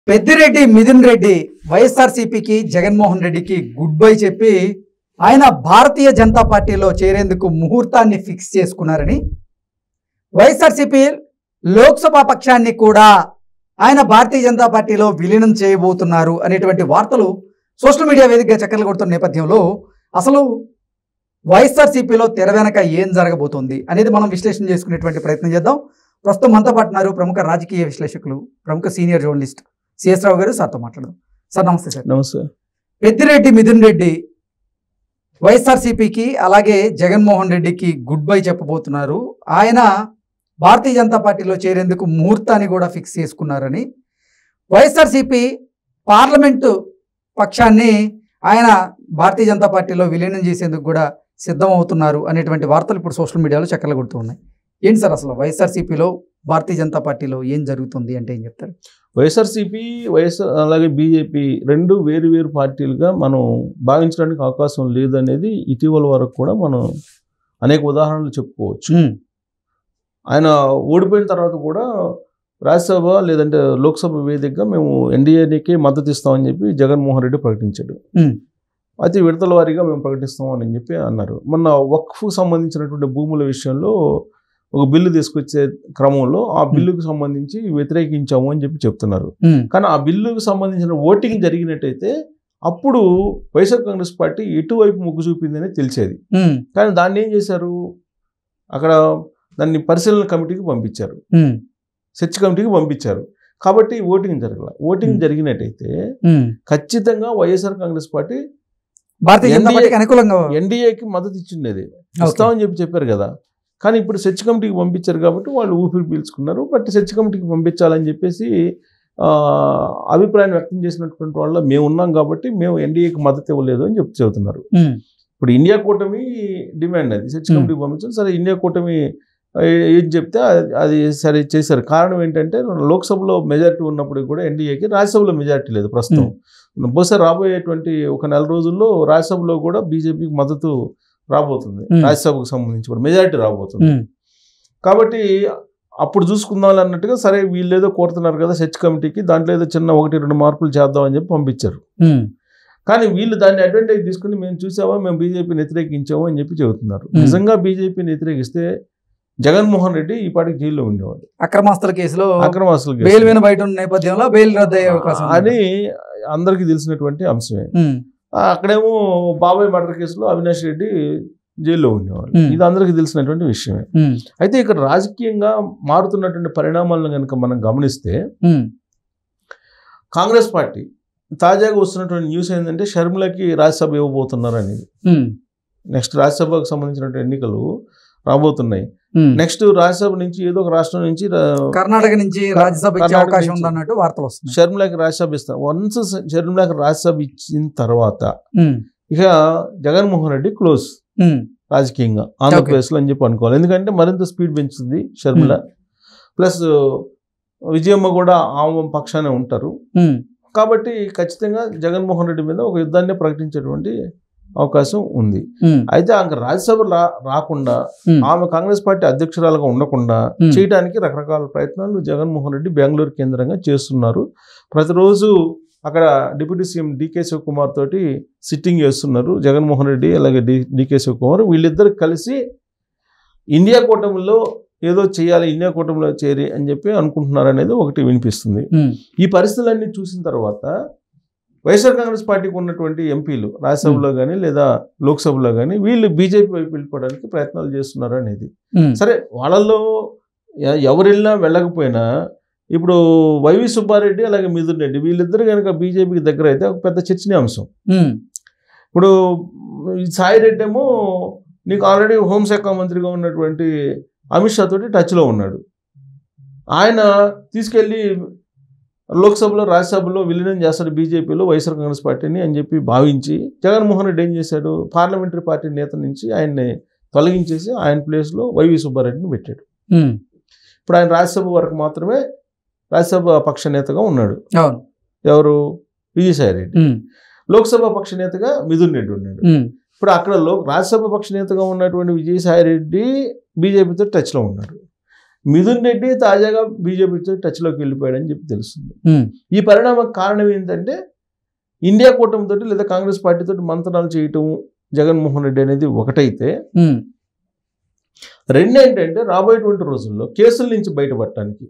పెద్దిరెడ్డి మిథున్ రెడ్డి వైఎస్ఆర్సీపీకి జగన్మోహన్ రెడ్డికి good bye చెప్పి ఆయన భారతీయ జనతా పార్టీలో చేరేందుకు ముహూర్తాన్ని ఫిక్స్ చేసుకున్నారని, వైఎస్ఆర్సీపీ లోక్సభ పక్షాన్ని కూడా ఆయన భారతీయ జనతా పార్టీలో విలీనం చేయబోతున్నారు అనేటువంటి వార్తలు సోషల్ మీడియా వేదికగా చక్కర్లు కొడుతున్న నేపథ్యంలో అసలు వైఎస్ఆర్సీపీలో తెర వెనక ఏం జరగబోతోంది అనేది మనం విశ్లేషణ చేసుకునేటువంటి ప్రయత్నం చేద్దాం. ప్రస్తుతం మనతో పాటు ఉన్నారు ప్రముఖ రాజకీయ విశ్లేషకులు, ప్రముఖ సీనియర్ జర్నలిస్ట్ సిఎస్ రావు గారు. సార్తో మాట్లాడదాం. సార్ నమస్తే. సార్ నమస్తే. పెద్దిరెడ్డి మిథున్ రెడ్డి వైఎస్ఆర్సీపీకి అలాగే జగన్మోహన్ రెడ్డికి గుడ్ బై చెప్పబోతున్నారు. ఆయన భారతీయ జనతా పార్టీలో చేరేందుకు ముహూర్తాన్ని కూడా ఫిక్స్ చేసుకున్నారని, వైఎస్ఆర్సీపీ పార్లమెంటు పక్షాన్ని ఆయన భారతీయ జనతా పార్టీలో విలీనం చేసేందుకు కూడా సిద్ధమవుతున్నారు అనేటువంటి వార్తలు ఇప్పుడు సోషల్ మీడియాలో చక్కర్లు కొడుతూ ఉన్నాయి. ఏంటి సార్ అసలు వైఎస్ఆర్సీపీలో భారతీయ జనతా పార్టీలో ఏం జరుగుతుంది అంటే ఏం చెప్తారు? వైఎస్ఆర్సీపీ అలాగే బీజేపీ రెండు వేరు వేరు పార్టీలుగా మనం భావించడానికి అవకాశం లేదనేది ఇటీవల వరకు కూడా మనం అనేక ఉదాహరణలు చెప్పుకోవచ్చు. ఆయన ఓడిపోయిన తర్వాత కూడా రాజ్యసభ లేదంటే లోక్సభ వేదికగా మేము ఎన్డీఏకే మద్దతు ఇస్తామని చెప్పి జగన్మోహన్ రెడ్డి ప్రకటించాడు. అయితే విడతల వారీగా మేము ప్రకటిస్తామని చెప్పి అన్నారు. మొన్న వక్ఫ్ సంబంధించినటువంటి భూముల విషయంలో ఒక బిల్లు తీసుకొచ్చే క్రమంలో ఆ బిల్లుకు సంబంధించి వ్యతిరేకించాము అని చెప్పి చెప్తున్నారు. కానీ ఆ బిల్లుకు సంబంధించిన ఓటింగ్ జరిగినట్టయితే అప్పుడు వైఎస్ఆర్ కాంగ్రెస్ పార్టీ ఎటువైపు మొగ్గు చూపిందని తెలిసేది. కానీ దాన్ని ఏం చేశారు, అక్కడ దాన్ని పరిశీలన కమిటీకి పంపించారు, సెర్చ్ కమిటీకి పంపించారు. కాబట్టి ఓటింగ్ జరగల. ఓటింగ్ జరిగినట్టయితే ఖచ్చితంగా వైఎస్ఆర్ కాంగ్రెస్ పార్టీ ఎన్డీఏకి మద్దతు ఇచ్చిండేది, ఇస్తామని చెప్పారు కదా. కానీ ఇప్పుడు సెర్చ్ కమిటీకి పంపించారు కాబట్టి వాళ్ళు ఊపిరి పీల్చుకున్నారు. బట్ సెర్చ్ కమిటీకి పంపించాలని చెప్పేసి అభిప్రాయం వ్యక్తం చేసినటువంటి వాళ్ళ మేము ఉన్నాం కాబట్టి మేము ఎన్డీఏకి మద్దతు ఇవ్వలేదు అని చెబుతున్నారు. ఇప్పుడు ఇండియా కూటమి డిమాండ్ అది సెర్చ్ కమిటీకి పంపించారు. సరే, ఇండియా కూటమి ఏం చెప్తే అది సరే చేశారు. కారణం ఏంటంటే లోక్సభలో మెజారిటీ ఉన్నప్పుడు కూడా ఎన్డీఏకి రాజ్యసభలో మెజారిటీ లేదు ప్రస్తుతం. బహుశా రాబోయేటువంటి ఒక నెల రోజుల్లో రాజ్యసభలో కూడా బీజేపీకి మద్దతు రాబోతుంది. రాజ్యసభకు సంబంధించి కూడా మెజారిటీ రాబోతుంది. కాబట్టి అప్పుడు చూసుకుందాం అన్నట్టుగా సరే వీళ్ళు ఏదో కోరుతున్నారు కదా సెర్చ్ కమిటీకి, దాంట్లో ఏదో చిన్న 1-2 మార్పులు చేద్దామని చెప్పి పంపించారు. కానీ వీళ్ళు దాన్ని అడ్వాంటేజ్ తీసుకుని మేము చూసామా, మేము బీజేపీని వ్యతిరేకించాము అని చెప్పి చెబుతున్నారు. నిజంగా బీజేపీని వ్యతిరేకిస్తే జగన్మోహన్ రెడ్డి ఈ పాటికి జైల్లో ఉండేవాడు. అక్రమాస్తుల కేసులో బెయిల్ మీద బయట ఉన్న నేపథ్యంలో బెయిల్ రద్దు అయ్యే అవకాశం అని అందరికీ తెలిసినటువంటి అంశమే. అక్కడేమో బాబాయ్ మర్డర్ కేసులో అవినాష్ రెడ్డి జైల్లో ఉండేవాళ్ళు. ఇది అందరికీ తెలిసినటువంటి విషయమే. అయితే ఇక్కడ రాజకీయంగా మారుతున్నటువంటి పరిణామాలను కనుక మనం గమనిస్తే కాంగ్రెస్ పార్టీ తాజాగా వస్తున్నటువంటి న్యూస్ ఏంటంటే షర్మిలకి రాజ్యసభ ఇవ్వబోతున్నారు అనేది. నెక్స్ట్ రాజ్యసభకు సంబంధించినటువంటి ఎన్నికలు రాబోతున్నాయి. నెక్స్ట్ రాజ్యసభ నుంచి ఏదో ఒక రాష్ట్రం నుంచి కర్ణాటక నుంచి రాజ్యసభ ఇచ్చే అవకాశం ఉందన్నట్టు వార్తలు వస్తున్నాయి. షర్మిలకి రాజ్యసభ ఇస్తారు. వన్స్ షర్మిలకి రాజ్యసభ ఇచ్చిన తర్వాత ఇక జగన్మోహన్ రెడ్డి క్లోజ్ రాజకీయంగా ఆంధ్రప్రదేశ్లో అని చెప్పి అనుకోవాలి. ఎందుకంటే మరింత స్పీడ్ పెంచుతుంది షర్మిల. ప్లస్ విజయమ్మ కూడా ఆమె పక్షానే ఉంటారు. కాబట్టి ఖచ్చితంగా జగన్మోహన్ రెడ్డి మీద ఒక యుద్ధాన్ని ప్రకటించేటువంటి అవకాశం ఉంది. అయితే ఆమె రాజ్యసభ రాకుండా ఆమె కాంగ్రెస్ పార్టీ అధ్యక్షురాలుగా ఉండకుండా చేయడానికి రకరకాల ప్రయత్నాలు జగన్మోహన్ రెడ్డి బెంగళూరు కేంద్రంగా చేస్తున్నారు. ప్రతిరోజు అక్కడ డిప్యూటీ సీఎం డీకే శివకుమార్ తోటి సిట్టింగ్ చేస్తున్నారు జగన్మోహన్ రెడ్డి అలాగే డీకే శివకుమార్. వీళ్ళిద్దరు కలిసి ఇండియా కూటమిలో ఏదో చేయాలి, ఇండియా కూటమిలో చేరి అని చెప్పి అనుకుంటున్నారు అనేది ఒకటి వినిపిస్తుంది. ఈ పరిస్థితులన్నీ చూసిన తర్వాత వైఎస్ఆర్ కాంగ్రెస్ పార్టీకి ఉన్నటువంటి ఎంపీలు రాజ్యసభలో కానీ లేదా లోక్సభలో కానీ వీళ్ళు బీజేపీ వైపు వెళ్ళిపోవడానికి ప్రయత్నాలు చేస్తున్నారు అనేది. సరే, వాళ్ళల్లో ఎవరు వెళ్ళినా వెళ్ళకపోయినా ఇప్పుడు వైవి సుబ్బారెడ్డి అలాగే మిథున్ రెడ్డి వీళ్ళిద్దరు కనుక బీజేపీకి దగ్గర అయితే ఒక పెద్ద చర్చనీయాంశం. ఇప్పుడు సాయి రెడ్డి ఏమో నీకు ఆల్రెడీ హోంశాఖ మంత్రిగా ఉన్నటువంటి అమిత్ షా తోటి టచ్లో ఉన్నాడు. ఆయన తీసుకెళ్ళి లోక్సభలో రాజ్యసభలో విలీనం చేస్తాడు బీజేపీలో వైఎస్ఆర్ కాంగ్రెస్ పార్టీని అని చెప్పి భావించి జగన్మోహన్ రెడ్డి ఏం చేశాడు, పార్లమెంటరీ పార్టీ నేత నుంచి ఆయన్ని తొలగించేసి ఆయన ప్లేస్లో వైవి సుబ్బారెడ్డిని పెట్టాడు. ఇప్పుడు ఆయన రాజ్యసభ వరకు మాత్రమే రాజ్యసభ పక్ష నేతగా ఉన్నాడు. ఎవరు? విజయసాయి రెడ్డి. లోక్సభ పక్ష నేతగా మిథున్ రెడ్డి ఉన్నాడు. ఇప్పుడు అక్కడ రాజ్యసభ పక్ష నేతగా ఉన్నటువంటి విజయసాయి రెడ్డి బీజేపీతో టచ్లో ఉన్నాడు. మిథున్ రెడ్డి తాజాగా బీజేపీతో టచ్లోకి వెళ్ళిపోయాడని చెప్పి తెలుస్తుంది. ఈ పరిణామం కారణం ఏంటంటే ఇండియా కూటమితో లేదా కాంగ్రెస్ పార్టీతో మంత్రాలు చేయటం జగన్మోహన్ రెడ్డి అనేది ఒకటైతే, రెండేంటంటే రాబోయేటువంటి రోజుల్లో కేసుల నుంచి బయటపడటానికి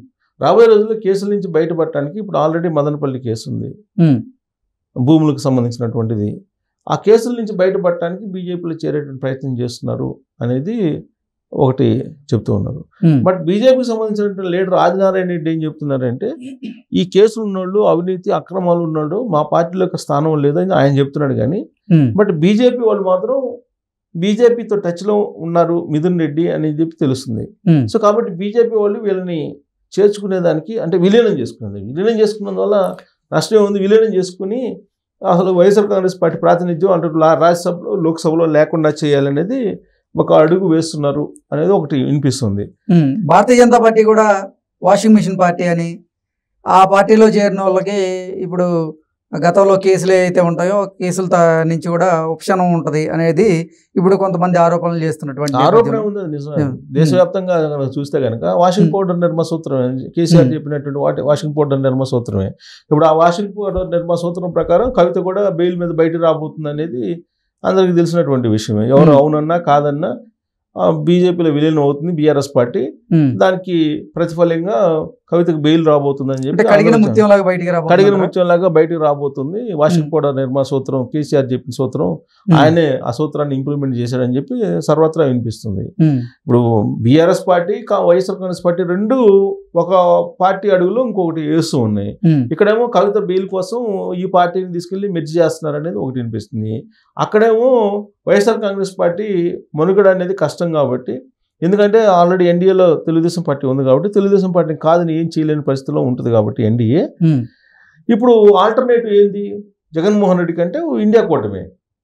ఇప్పుడు ఆల్రెడీ మదనపల్లి కేసు ఉంది, భూములకు సంబంధించినటువంటిది. ఆ కేసుల నుంచి బయటపడటానికి బీజేపీలో చేరేటువంటి ప్రయత్నం చేస్తున్నారు అనేది ఒకటి చెప్తూ ఉన్నారు. బట్ బీజేపీకి సంబంధించినటువంటి లీడర్ ఆదినారాయణ రెడ్డి ఏం చెప్తున్నారంటే, ఈ కేసులు ఉన్నోళ్ళు, అవినీతి అక్రమాలు ఉన్నాడు, మా పార్టీలోకి స్థానం లేదని ఆయన చెప్తున్నాడు. కానీ బట్ బీజేపీ వాళ్ళు మాత్రం బీజేపీతో టచ్లో ఉన్నారు మిథున్ రెడ్డి అని చెప్పి తెలుస్తుంది. సో కాబట్టి బీజేపీ వాళ్ళు వీళ్ళని చేర్చుకునేదానికి, అంటే విలీనం చేసుకున్నందువల్ల నష్టం ఉంది. విలీనం చేసుకుని అసలు వైఎస్ఆర్ కాంగ్రెస్ పార్టీ ప్రాతినిధ్యం అంటే రాజ్యసభలో లోక్సభలో లేకుండా చేయాలనేది ఒక అడుగు వేస్తున్నారు అనేది ఒకటి వినిపిస్తుంది. భారతీయ జనతా పార్టీ కూడా వాషింగ్ మిషన్ పార్టీ అని, ఆ పార్టీలో చేరిన వాళ్ళకి ఇప్పుడు గతంలో కేసులు ఏవైతే ఉంటాయో కేసుల నుంచి కూడా ఉపశమనం ఉంటది అనేది ఇప్పుడు కొంతమంది ఆరోపణలు చేస్తున్నటువంటి ఆరోపణ ఉంది. నిజమే. దేశవ్యాప్తంగా చూస్తే కనుక వాషింగ్ పౌడర్ నిర్మ సూత్రమే కేసీఆర్ చెప్పినటువంటి వాషింగ్ పౌడర్ నిర్మ సూత్రమే. ఇప్పుడు ఆ వాషింగ్ పౌడర్ నిర్మ సూత్రం ప్రకారం కవిత కూడా బెయిల్ మీద బయట రాబోతుంది అనేది అందరికి తెలిసినటువంటి విషయమే. ఎవరు అవునన్నా కాదన్నా బీజేపీలో విలీనం అవుతుంది బీఆర్ఎస్ పార్టీ. దానికి ప్రతిఫలంగా కవితకు బెయిల్ రాబోతుందని చెప్పి కడిగిన ముత్యంలాగా బయటకు రాబోతుంది. వాషింగ్ పౌడర్ నిర్మా సూత్రం కేసీఆర్ చెప్పిన సూత్రం, ఆయనే ఆ సూత్రాన్ని ఇంప్లిమెంట్ చేశాడని చెప్పి సర్వత్రా వినిపిస్తుంది. ఇప్పుడు BRS party YSR Congress party రెండు ఒక పార్టీ అడుగులో ఇంకొకటి వేస్తూ ఉన్నాయి. ఇక్కడేమో కవిత బెయిల్ కోసం ఈ పార్టీని తీసుకెళ్లి మెర్జ్ చేస్తున్నారు అనేది ఒకటి వినిపిస్తుంది. అక్కడేమో వైఎస్ఆర్ కాంగ్రెస్ పార్టీ మనుగడ అనేది కష్టం కాబట్టి, ఎందుకంటే ఆల్రెడీ ఎన్డీఏలో తెలుగుదేశం పార్టీ ఉంది కాబట్టి తెలుగుదేశం పార్టీని కాదని ఏం చేయలేని పరిస్థితిలో ఉంటుంది కాబట్టి ఎన్డీఏ. ఇప్పుడు ఆల్టర్నేటివ్ ఏంది జగన్మోహన్ రెడ్డి కంటే ఇండియా కూటమి.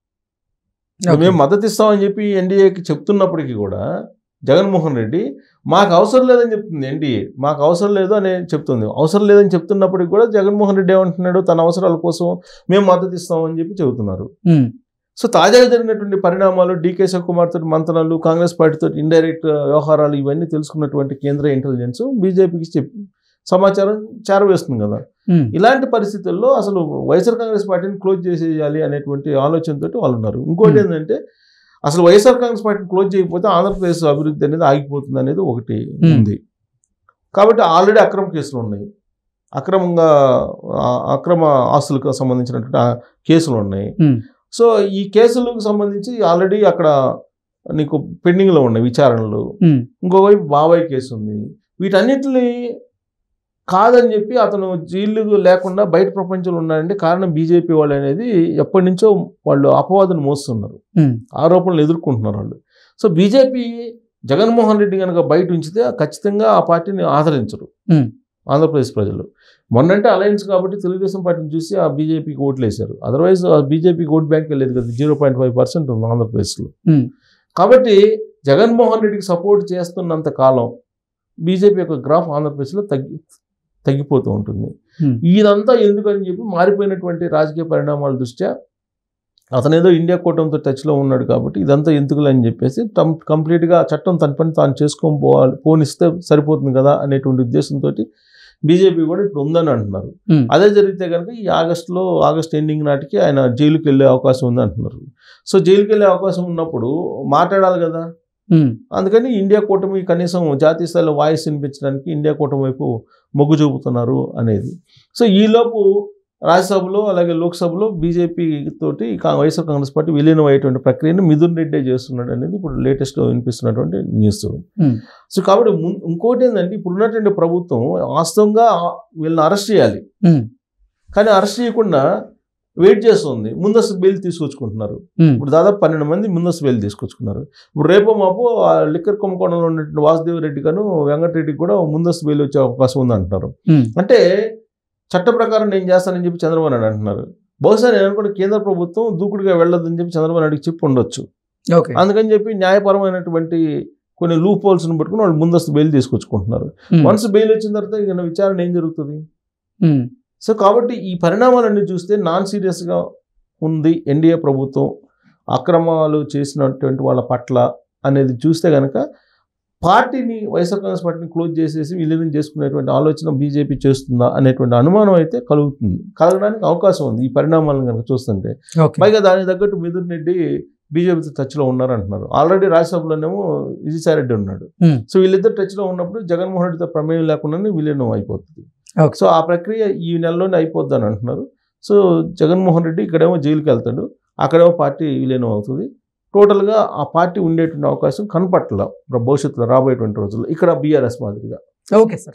మేము మద్దతు ఇస్తామని చెప్పి ఎన్డీఏకి చెప్తున్నప్పటికీ కూడా జగన్మోహన్ రెడ్డి మాకు అవసరం లేదని చెప్తుంది. ఎన్డీఏ మాకు అవసరం లేదు అని చెప్తుంది. అవసరం లేదని చెప్తున్నప్పటికీ కూడా జగన్మోహన్ రెడ్డి ఏమంటున్నాడు, తన అవసరాల కోసం మేము మద్దతు ఇస్తామని చెప్పి చెబుతున్నారు. సో తాజాగా జరిగినటువంటి పరిణామాలు, డీకే శివకుమార్ తోటి మంత్రాలు, కాంగ్రెస్ పార్టీతో ఇండైరెక్ట్ వ్యవహారాలు ఇవన్నీ తెలుసుకున్నటువంటి కేంద్ర ఇంటెలిజెన్స్ బీజేపీకి సమాచారం చేరవేస్తుంది కదా. ఇలాంటి పరిస్థితుల్లో అసలు వైఎస్ఆర్ కాంగ్రెస్ పార్టీని క్లోజ్ చేసేయాలి అనేటువంటి ఆలోచనతో వాళ్ళు ఉన్నారు. ఇంకోటి ఏంటంటే, అసలు వైఎస్ఆర్ కాంగ్రెస్ పార్టీని క్లోజ్ చేయకపోతే ఆంధ్రప్రదేశ్ అభివృద్ధి అనేది ఆగిపోతుంది అనేది ఒకటి ఉంది. కాబట్టి ఆల్రెడీ అక్రమ కేసులు ఉన్నాయి, అక్రమ ఆస్తులకు సంబంధించినటువంటి కేసులు ఉన్నాయి. సో ఈ కేసులకు సంబంధించి ఆల్రెడీ అక్కడ నీకు పెండింగ్లో ఉన్నాయి విచారణలు. ఇంకోవైపు బాబాయ్ కేసు ఉంది. వీటన్నిటిని కాదని చెప్పి అతను జైలు లేకుండా బయట ప్రపంచంలో ఉన్నాడంటే కారణం బీజేపీ వాళ్ళు అనేది ఎప్పటి నుంచో వాళ్ళు అపవాదును మోస్తున్నారు, ఆరోపణలు ఎదుర్కొంటున్నారు వాళ్ళు. సో బీజేపీ జగన్మోహన్ రెడ్డి కనుక బయట ఉంచితే ఖచ్చితంగా ఆ పార్టీని ఆదరించరు ఆంధ్రప్రదేశ్ ప్రజలు. మొన్నంటే అలయన్స్ కాబట్టి తెలుగుదేశం పార్టీని చూసి ఆ బీజేపీకి ఓట్లు వేశారు. అదర్వైజ్ ఆ బీజేపీకి ఓట్ బ్యాంక్ వెళ్ళేది కదా, 0.5% ఉంది ఆంధ్రప్రదేశ్లో. కాబట్టి జగన్మోహన్ రెడ్డికి సపోర్ట్ చేస్తున్నంత కాలం బీజేపీ యొక్క గ్రాఫ్ ఆంధ్రప్రదేశ్లో తగ్గిపోతూ ఉంటుంది. ఇదంతా ఎందుకని చెప్పి మారిపోయినటువంటి రాజకీయ పరిణామాల దృష్ట్యా అతనేదో ఇండియా కూటమితో టచ్లో ఉన్నాడు కాబట్టి ఇదంతా ఎందుకులని చెప్పేసి కంప్లీట్గా చట్టం తన పని తాను చేసుకొని పోనిస్తే సరిపోతుంది కదా అనేటువంటి ఉద్దేశంతో బీజేపీ కూడా ఇప్పుడు ఉందని అంటున్నారు. అదే జరిగితే కనుక ఈ ఆగస్ట్ ఎండింగ్ నాటికి ఆయన జైలుకి వెళ్ళే అవకాశం ఉంది అంటున్నారు. సో జైలుకి వెళ్ళే అవకాశం ఉన్నప్పుడు మాట్లాడాలి కదా. అందుకని ఇండియా కూటమి కనీసం జాతీయ స్థాయిలో వాయిస్ వినిపించడానికి ఇండియా కూటమి వైపు మొగ్గు చూపుతున్నారు అనేది. సో ఈలోపు రాజ్యసభలో అలాగే లోక్సభలో బీజేపీ తోటి వైఎస్ఆర్ కాంగ్రెస్ పార్టీ విలీనం అయ్యేటువంటి ప్రక్రియను మిథున్ రెడ్డి చేస్తున్నాడు అనేది ఇప్పుడు లేటెస్ట్గా వినిపిస్తున్నటువంటి న్యూస్. సో కాబట్టి ఇంకోటి ఏంటంటే, ఇప్పుడు ఉన్నటువంటి ప్రభుత్వం వాస్తవంగా వీళ్ళని అరెస్ట్ చేయాలి, కానీ అరెస్ట్ చేయకుండా వెయిట్ చేస్తుంది. ముందస్తు బెయిల్ తీసుకొచ్చుకుంటున్నారు. ఇప్పుడు దాదాపు 12 మంది ముందస్తు బెయిల్ తీసుకొచ్చుకున్నారు. ఇప్పుడు రేపో మాపో లిక్కర్ కుంభకోణంలో ఉన్నటువంటి వాసుదేవ్ రెడ్డి గాను వెంకటరెడ్డికి కూడా ముందస్తు బెయిల్ వచ్చే అవకాశం ఉంది అంటున్నారు. అంటే చట్ట ప్రకారం నేను చేస్తానని చెప్పి చంద్రబాబు నాయుడు అంటున్నారు. బహుశా నేను అనుకుంటే కేంద్ర ప్రభుత్వం దూకుడుగా వెళ్ళొద్దని చెప్పి చంద్రబాబు నాయుడుకి చెప్పి ఉండొచ్చు. అందుకని చెప్పి న్యాయపరమైనటువంటి కొన్ని లూప్ హోల్స్ని పట్టుకుని వాళ్ళు ముందస్తు బెయిల్ తీసుకొచ్చుకుంటున్నారు. వన్స్ బెయిల్ వచ్చిన తర్వాత ఇక విచారణ ఏం జరుగుతుంది? సో కాబట్టి ఈ పరిణామాలన్నీ చూస్తే నాన్ సీరియస్గా ఉంది ఎన్డీఏ ప్రభుత్వం అక్రమాలు చేసినటువంటి వాళ్ళ పట్ల అనేది చూస్తే కనుక పార్టీని వైఎస్ఆర్ కాంగ్రెస్ పార్టీని క్లోజ్ చేసేసి విలీనం చేసుకునేటువంటి ఆలోచన బీజేపీ చేస్తుందా అనేటువంటి అనుమానం అయితే కలగడానికి అవకాశం ఉంది ఈ పరిణామాలను కనుక చూస్తుంటే. పైగా దానికి తగ్గట్టు మిథున్ రెడ్డి బీజేపీతో టచ్లో ఉన్నారంటున్నారు. ఆల్రెడీ రాజ్యసభలోనేమో విజయసాయిరెడ్డి ఉన్నాడు. సో వీళ్ళిద్దరు టచ్లో ఉన్నప్పుడు జగన్మోహన్ రెడ్డితో ప్రమేయం లేకుండానే విలీనం అయిపోతుంది. సో ఆ ప్రక్రియ ఈ నెలలోనే అయిపోద్ది అని అంటున్నారు. సో జగన్మోహన్ రెడ్డి ఇక్కడేమో జైలుకి వెళ్తాడు, అక్కడేమో పార్టీ విలీనం అవుతుంది. టోటల్గా ఆ పార్టీ ఉండేటువంటి అవకాశం కనపట్ల భవిష్యత్తులో రాబోయేటువంటి రోజుల్లో ఇక్కడ బీఆర్ఎస్ మాదిరిగా. Okay sir.